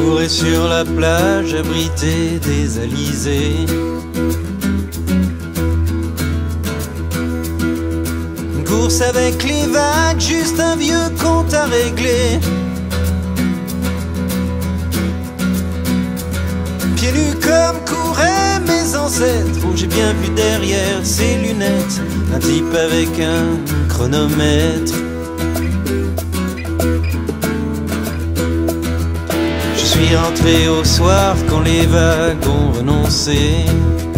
courais sur la plage abritée des alizés. Une course avec les vagues, juste un vieux compte à régler. Pieds nus comme couraient mes ancêtres, où j'ai bien vu derrière ses lunettes un type avec un chronomètre. Je suis rentré au soir quand les vagues ont renoncé.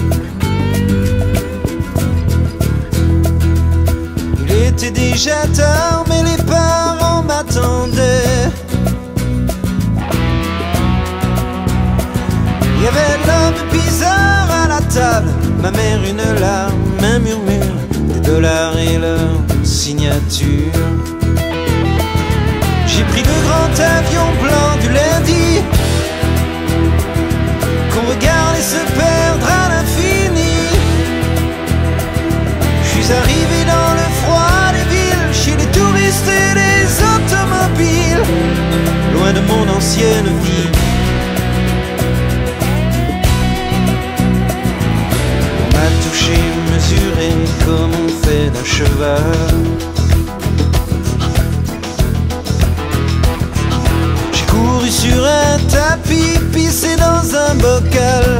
Il était déjà tard mais les parents m'attendaient. Il y avait l'homme bizarre à la table, ma mère une larme, un murmure, des dollars et leur signature. J'ai pris le grand avion blanc du lundi, qu'on regardait se perdre à l'infini. Je suis arrivé dans le froid des villes, chez les touristes et les automobiles, loin de mon ancienne vie. On m'a touché, mesuré comme on fait d'un cheval. Couru sur un tapis, pissé dans un bocal.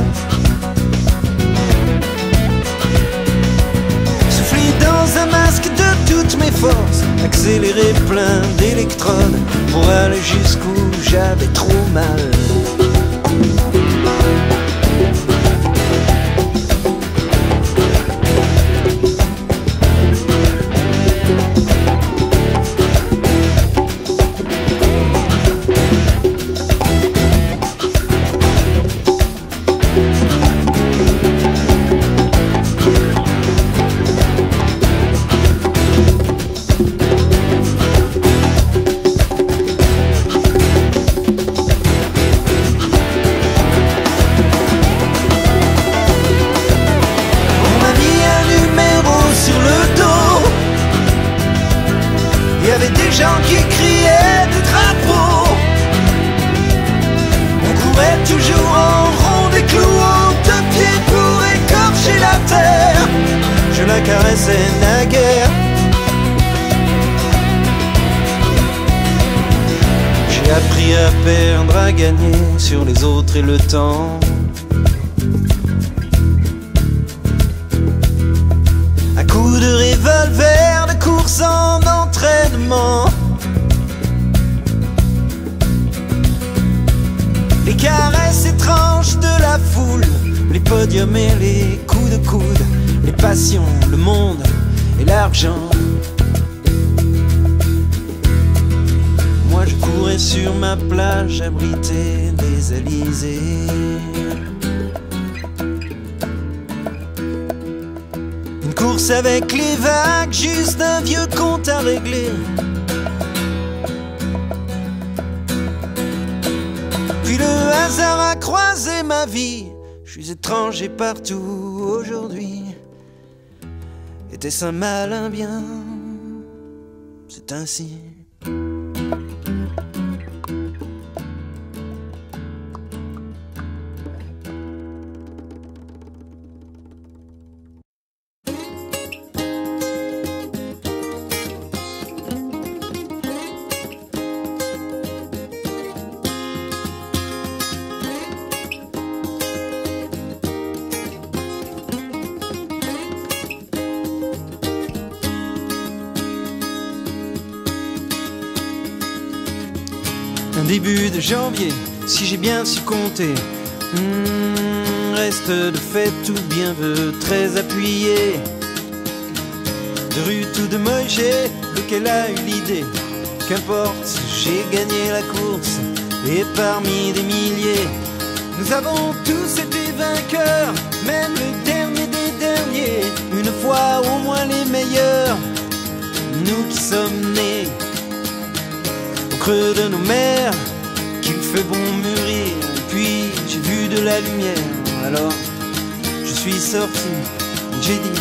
Soufflé dans un masque de toutes mes forces, accéléré plein d'électrodes pour aller jusqu'où j'avais trop mal. Il y avait des gens qui criaient des drapeaux. On courait toujours en rond, des clous en deux pieds pour écorcher la terre. Je la caressais naguère. J'ai appris à perdre, à gagner sur les autres et le temps. À coups de revolver, de course en entraînement. Les caresses étranges de la foule, les podiums et les coups de coude, les passions, le monde et l'argent. Moi je courais sur ma plage abritée des alizés. Une course avec les vagues, juste un vieux compte à régler. Puis le hasard a croisé ma vie. Je suis étranger partout aujourd'hui. Était-ce un mal, un bien? C'est ainsi. Un début de janvier, si j'ai bien su compter. Reste de fête ou bien vœu très appuyé. De Ruth ou de Moïse, lequel a eu l'idée? Qu'importe, j'ai gagné la course. Et parmi des milliers, nous avons tous été vainqueurs. Même le dernier des derniers, une fois au moins les meilleurs. Nous qui sommes nés au creux de nos mers, qu'il fait bon mûrir. Puis j'ai vu de la lumière, alors je suis sorti, j'ai dit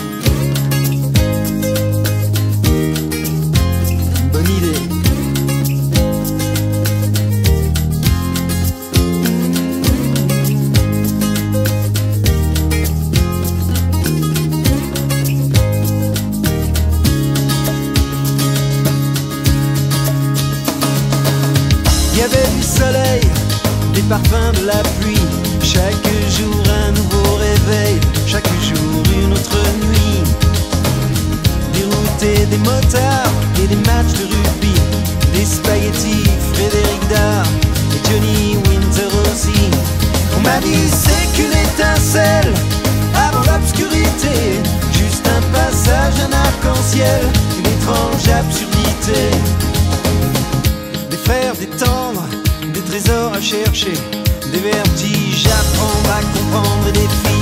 bonne idée. avait du soleil, des parfums de la pluie. Chaque jour un nouveau réveil, chaque jour une autre nuit. Des routes et des motards et des matchs de rugby, des spaghettis, Frédéric Dard et Johnny Winter aussi. On m'a dit c'est qu'une étincelle avant l'obscurité, juste un passage, un arc-en-ciel, une étrange absurdité. Des frères, des tendres, des trésors à chercher, des vertiges à prendre, à comprendre et des filles